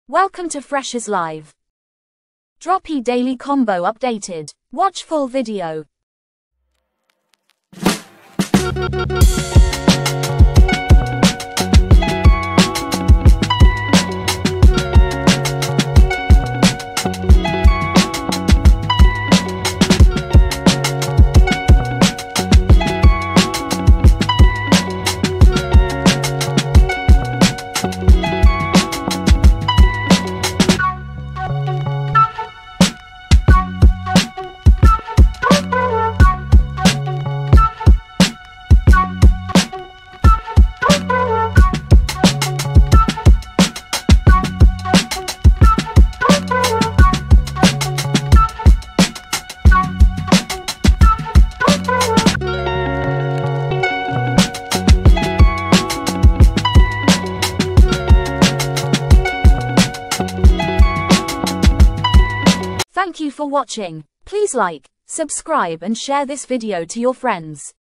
Welcome to Fresh's Live. Dropee Daily Combo updated. Watch full video. Thank you for watching. Please like, subscribe and share this video to your friends.